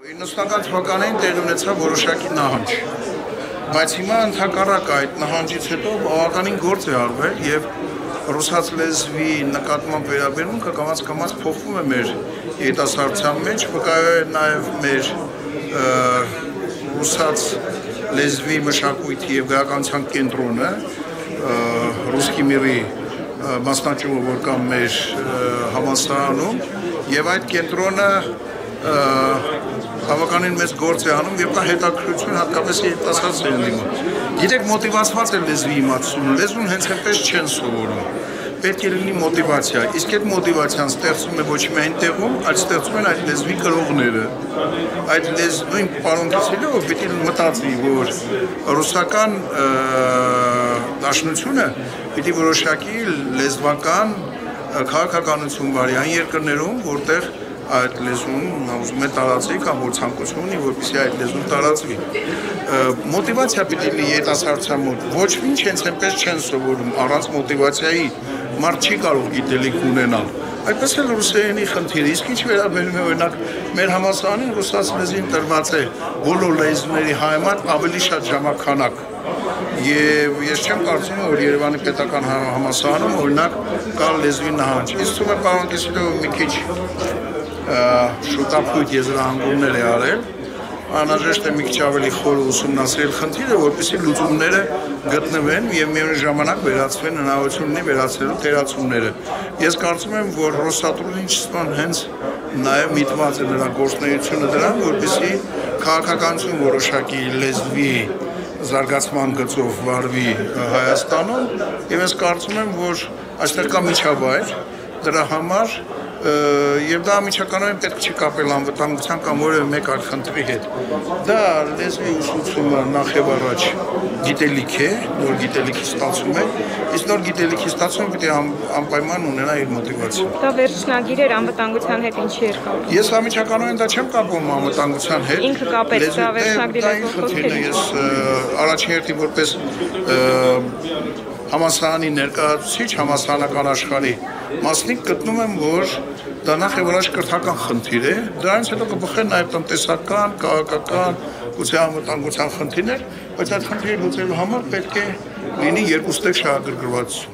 90-ական թվականին տեղ ունեցավ որոշակի նահանջ, բայց հիմա ընդհակառակ այդ նահանջից հետո բավականին գործ է արվել եւ ռուսաց լեզվի նկատմամբ վերաբերմունքը կամաց փոխվում է մեր երիտասարդության մեջ, վկայում է նաեւ մեր ռուսաց լեզվի մշակույթի եւ գրականության կենտրոնը, ռուսկի միրի մասնաճյուղը, որ կա մեր համալսարանում, եւ այդ կենտրոնը բավականին մեծ գործ է անում եւ կա հետաքրքրություն հատկապես երիտասարդ սերնդի մոտ։ Գիտեք, մոտիվացված է լեզվի իմացությունը, լեզուն հենց այնպես չեն սովորում։ Պետք է լինի մոտիվացիա, իսկ այդ մոտիվացիան ստեղծվում է ոչ միայն տեղում, այլ ստեղծվում են այդ լեզվի կրողները։ Այդ նույն պարոն Կիսելյովը պիտի մտածի, որ ռուսական դաշնությունը պիտի որոշակի լեզվական քաղաքականություն բարի այն երկրներում, որտեղ այդ լեզուն ուզում է տարածի կամ որ ցանկություն ունի, որպեսզի այդ լեզուն տարածվի։ Մոտիվացիա պիտի լինի երիտասարդության մոտ։ Ոչ ինչ հենց այնպես չեն սովորում, առանց մոտիվացիայի մարդ չի կարող գիտելիք ունենալ։ Այդպես էլ ռուսերենի խնդիրը, իսկ ինչ վերաբերում է օրինակ մեր համալսարանին ռուսաց լեզվին տրված է բոլոր լեզուների համեմատ ավելի շատ ժամանակ։ Եվ ես չեմ կարծում, որ Երևանի պետական համալսարանում օրինակ կա լեզվի նահանջ։ Իսկ թվում է պարոն Կիսելյովը մի քիչ շուտապույտ եզրահանգումներ է արել, անհրաժեշտ է մի քիչ ավելի խոր ուսումնասիրել խնդիրը, որպեսզի լուծումները գտնվեն եւ միևնույն ժամանակ վերացվեն հնարավորություն ունի վերացնելու թերացումները։ Ես կարծում եմ, որ Ռոսատրուդնիչեստվան հենց նաեւ միտված է նրա գործունեությունը դրան, որպեսզի քաղաքականություն որոշակի լեզվի զարգացման գծով վարվի Հայաստանում, եւ ես կարծում եմ, որ այստեղ կա միջավայր դրա համար եւ դա միջականորեն պետք չի կապել անվտանգության կամ որևէ մեկ այլ խնդրի հետ։ Դա լեզվի ուսուցումը նախ եւ առաջ գիտելիք է, նոր գիտելիքի ստացում է, իսկ նոր գիտելիքի ստացումը պետք է անպայման ունենա իր մոտիվացիան։ Դա վերջնագիր էր անվտանգության հետ ինչի էր կապում։ Ես միջականորեն դա չեմ կապում անվտանգության հետ։ Ինքը կապեց դա վերջնագրի հետ։ Ես առաջին հերթին որպես համալսարանի ներկայացուցիչ համալսարանական աշխարհի մասնիկ գտնում եմ, որ դա նախ եւ առաջ կրթական խնդիր է, դրանից հետո կբխեն նաեւ տնտեսական, քաղաքական, գուցե անվտանգության խնդիրներ, բայց այդ խնդիրը լուծելու համար պետք է լինի երկուստեք շահագրգռվածություն։